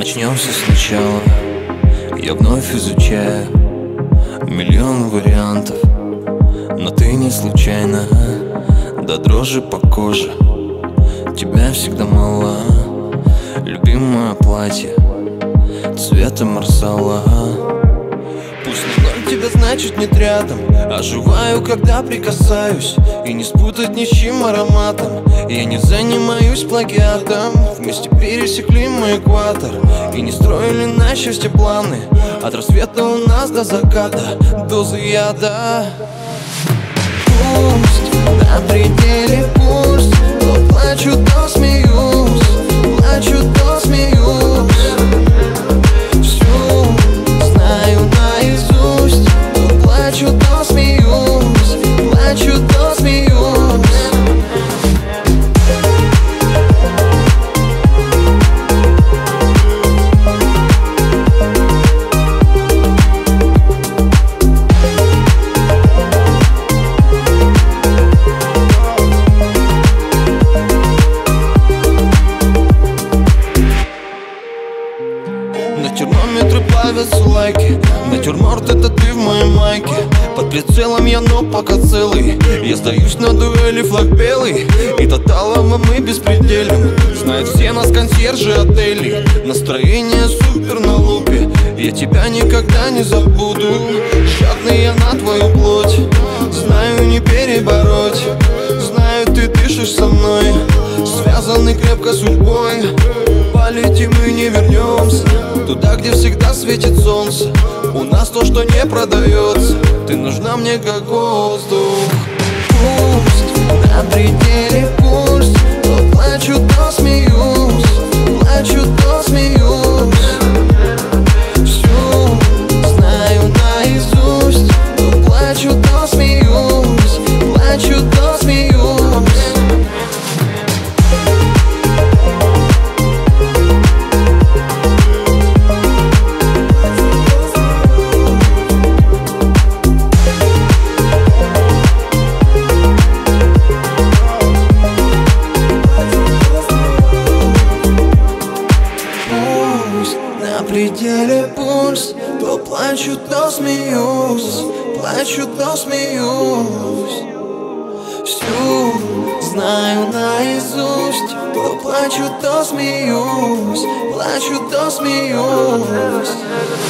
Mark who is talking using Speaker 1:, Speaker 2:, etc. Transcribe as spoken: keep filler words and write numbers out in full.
Speaker 1: Начнем все сначала. Я вновь изучаю миллион вариантов, но ты не случайно, до дрожи по коже. Тебя всегда мало. Любимое платье цвета марсала. Пусть ноль тебя значит нет рядом, оживаю, когда прикасаюсь, и не спутать ни с чьим ароматом. Я не занимаюсь плагиатом. Вместе пересекли мы экватор и не строили на счастье планы. От рассвета у нас до заката дозы яда. Пусть на пределе пульс, то плачу, то смеюсь, плачу, то смеюсь. Всю знаю наизусть, то плачу, то смеюсь, плачу, то смеюсь. На термометры плавятся лайки, натюрморт это ты в моей майке. Под прицелом я, но пока целый. Я сдаюсь на дуэли, флаг белый, и тоталом мы беспределим. Знают все нас консьержи отелей. Настроение супер на лупе. Я тебя никогда не забуду. Жадный я на твою плоть, знаю, не перебороть. Знаю, ты дышишь со мной, связаны крепко судьбой. Полетим и не вернемся туда, где всегда светит солнце. У нас то, что не продается. Ты нужна мне как воздух. Пусть на пределе пульс, то плачу, то смеюсь, плачу, то смеюсь. Всю знаю наизусть, то плачу, то смеюсь, плачу, то смеюсь. На пределе пульс, то плачу, то смеюсь, плачу, то смеюсь. Всю знаю наизусть, то плачу, то смеюсь, плачу, то смеюсь.